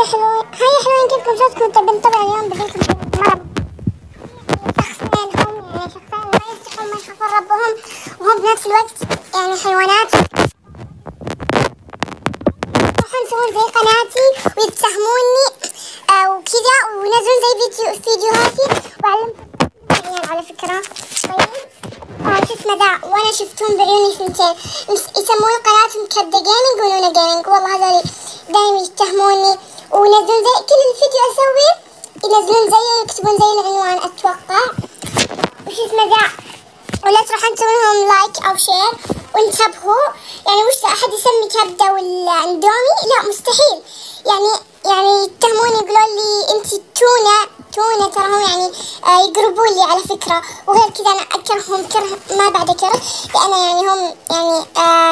حلوين كيفكم؟ شلونكم؟ طبعا اليوم بجيكم مرض شخصين هم يعني شخصين ما يستحون ما يخافون ربهم وهم بنفس الوقت يعني حيوانات يروحون يسوون زي قناتي ويتهموني وكذا وينزلون زي فيديوهاتي وعلمتهم على فكرة. طيب شو اسمه ذا وانا شفتهم بعيوني سنتين يسمون قناتهم كبدة جيمنج ونونا جيمنج. والله هذول دايما يتهموني وينزلون زي كل الفيديو اسويه ينزلون زي يكتبون زي العنوان اتوقع وش اسمه ذا ولا تروحون تسوون لهم لايك او شير وانتبهوا. يعني وش احد يسمي كبده ولا اندومي؟ لا مستحيل. يعني يتهموني يقولون لي انت تونه تراهم يعني يقربون لي على فكره. وغير كذا انا اكرههم كره ما بعد كره لان يعني هم يعني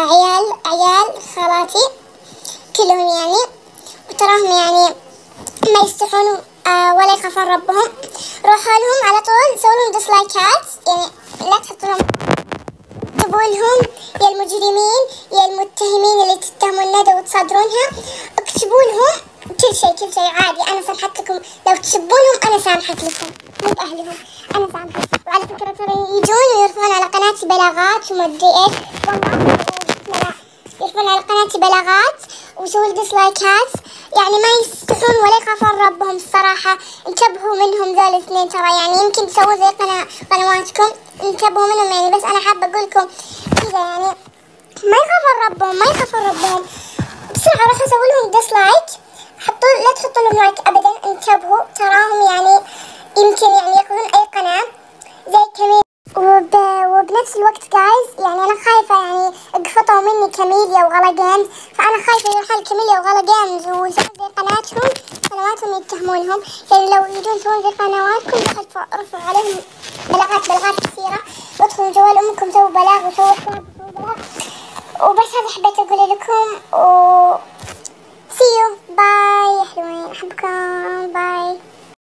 عيال خالاتي كلهم يعني وتراهم يعني ما يستحون ولا يخافون ربهم. روحوا لهم على طول سووا لهم ديسلايكات يعني لا تحطوا لهم اكتبوا لهم يا المجرمين يا المتهمين اللي تتهمون ندى وتصادرونها اكتبوا لهم كل شيء عادي. انا سامحت لكم لو تسبونهم انا سامحت لكم مو باهلهم انا سامحت. وعلى فكره ترى يجون ويرفعون على قناتي بلاغات وما ادري ايش والله يرفعون على قناتي بلاغات ويسوون ديسلايكات يعني ما يستحون ولا يخافون ربهم الصراحه. انتبهوا منهم ذول الاثنين ترى يعني يمكن تسووا زي قنواتكم انتبهوا منهم يعني. بس انا حابه اقول لكم كذا يعني ما يخافون ربهم بسرعه روحوا سووا لهم ديسلايك لا تحطوا لهم لايك ابدا. انتبهوا تراهم يعني يمكن يعني ياخذون اي قناه زي كميل وبنفس الوقت جايز يعني انا خايفه يعني قفطوا مني كاميليا وغلا جيمز فانا خايفه يروحون كاميليا وغلا جيمز ويسوون زي قنواتهم يتهمونهم. يعني لو يجون يسوون زي قنواتكم رفعوا عليهم بلاغات كثيره وادخلوا جوال امكم سووا بلاغ وسووا حساب وسووا بلاغ. وبس هذا حبيت اقول لكم